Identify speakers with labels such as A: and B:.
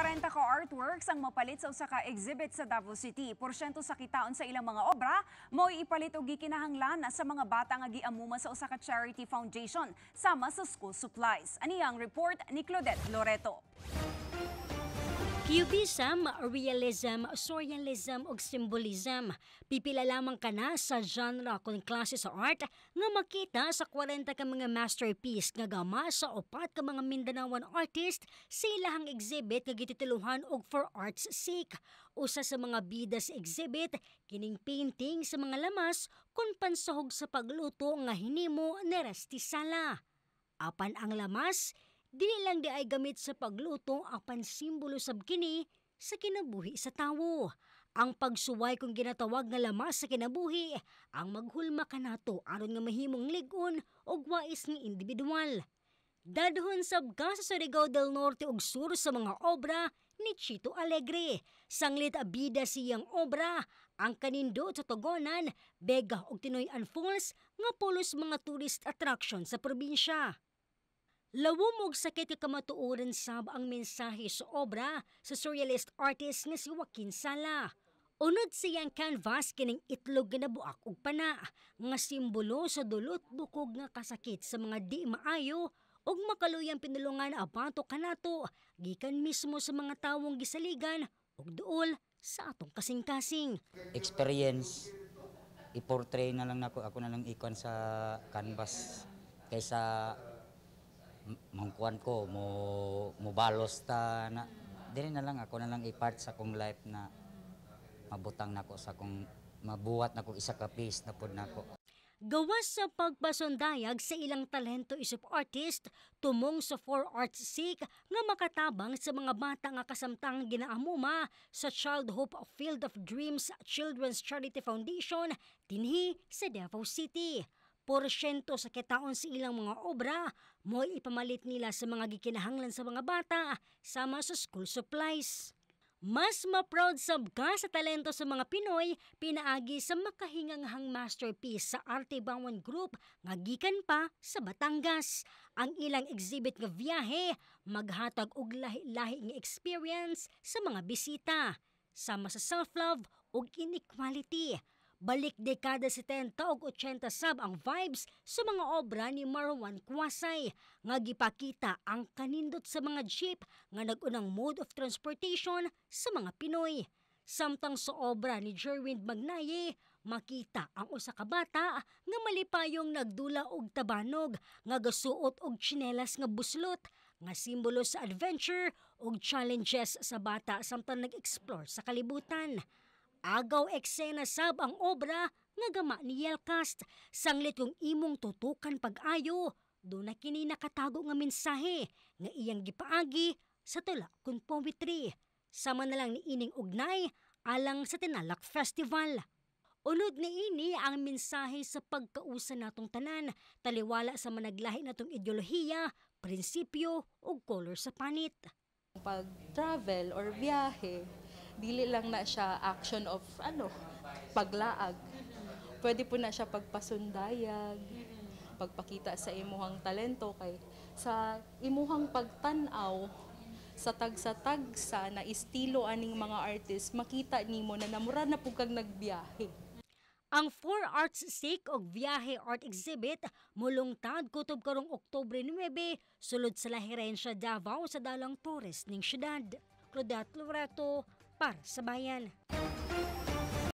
A: 40 ka artworks ang mapalit sa usa ka exhibit sa Davao City. Porsyento sa kitaon sa ilang mga obra mo ipalit og gikinahanglan sa mga bata nga giamuma sa usa ka charity foundation sama sa school supplies. Ani ang report ni Claudette Loreto.
B: Cubism, realism, surrealism ug symbolism. Pipila lamang ka na sa genre kung klase sa art nga makita sa 40 ka mga masterpiece nga gama sa 4 ka mga Mindanaoan artist sa ilahang exhibit nga gitituluhan og For Art's Sake. Usa sa mga bida sa exhibit kining painting sa mga lamas kung pansahog sa pagluto nga hinimo ni Rusty Sala. Apan ang lamas dili lang di ay gamit sa pagluto apan simbolo sab kini sa kinabuhi sa tawo. Ang pagsuway kung ginatawag nga lamas sa kinabuhi, ang maghulma kanato aron nga mahimong lig-on og wais nga individual. Dadhon sab ka sa Surigao del Norte ug Sur sa mga obra ni Chito Alegre. Sanglit abida siyang obra, ang kanindot sa Tugonan, Bega ug Tinoy-an Falls nga pulos mga tourist attraction sa probinsya. Lawom og sakit nga kamatuoran sab ang mensahe sa obra sa surrealist artist nga si Joaquin Sala. Unod siyang canvas kining itlog nga nabuak og pana nga simbolo sa dulot bukog nga kasakit sa mga di maayo ug makaluyang pinulungan abato kanato gikan mismo sa mga tawong gisaligan ug duol sa atong kasing-kasing.
C: Experience i-portray na lang ako na lang ikon sa canvas kaysa mangkuan ko mo balos ta na dili na lang ako na lang i-part sa kong life na mabutang nako sa kong mabuhat nako isa ka piece na pud nako.
B: Gawas sa pagpasundayag sa ilang talento isip artist tumong sa For Art's Sake nga makatabang sa mga bata nga kasamtang ginaamuma sa Child Hope Field of Dreams Children's Charity Foundation dinhi sa Davao City. Porsyento sa kitaon sa ilang mga obra mo ipamalit nila sa mga gikinahanglan sa mga bata sama sa school supplies. Mas ma-proud sab ka sa talento sa mga Pinoy pinaagi sa makahinganghang masterpiece sa Arte Bawan Group nga gikan pa sa Batangas. Ang ilang exhibit nga biyahe maghatag og lahi-lahi nga experience sa mga bisita sama sa self-love ug inequality. Balik dekada 70 ug 80 sab ang vibes sa mga obra ni Marwan Kwasay nga gipakita ang kanindot sa mga jeep nga nag-unang mode of transportation sa mga Pinoy. Samtang sa obra ni Jerwin Magnaye, makita ang usa ka bata nga malipayong nagdula og tabanog nga gasuot og tsinelas nga buslot nga simbolo sa adventure ug challenges sa bata samtang nag-explore sa kalibutan. Agaw eksena sab ang obra nga gama ni Yelcast. Sanglit kung imong tutukan pag-ayo, doon na kini nakatago nga mensahe nga iyang gipaagi sa tula kun poetry. Sama na lang ni ining ugnay alang sa Tinalak Festival. Unod ni ini ang mensahe sa pagkausa natong tanan, taliwala sa managlahi natong ideolohiya, prinsipyo ug color sa panit.
D: Pag-travel or biyahe, dili lang na siya action of paglaag. Pwede po na siya pagpasundayag, pagpakita sa imuhang talento kay sa imuhang pagtanaw sa tagsa-tagsa na estilo aning mga artist, makita nimo na namura na pug kag nagbiyahe.
B: Ang For Art's Sake og Viaje Art Exhibit mulungtad kutob karong Oktubre 9 sulod sa Lahirensya, Davao sa dalang Torres ning syudad. Claudette Loreto para sa Bayan.